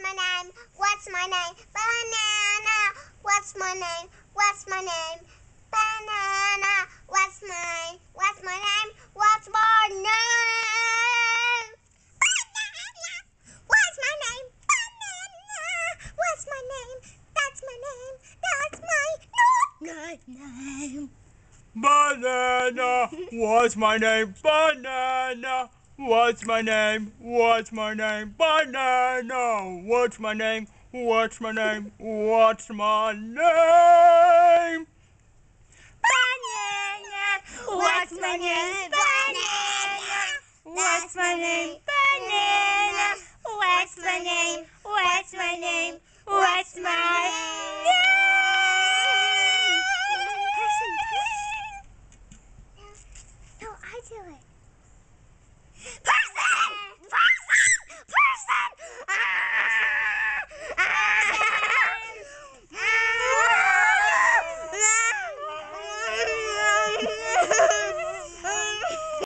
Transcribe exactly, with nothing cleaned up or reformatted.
my name? What's my name? Banana. What's my name? What's my name? Banana. What's my What's my name? What's my name? Banana. What's my name? Banana. What's my name? That's my name. That's my name. Banana. What's my name? Banana. What's my name? What's my name? Banana. What's my name? What's my name? What's my name? Banana. What's my name? Banana. What's my name? Banana.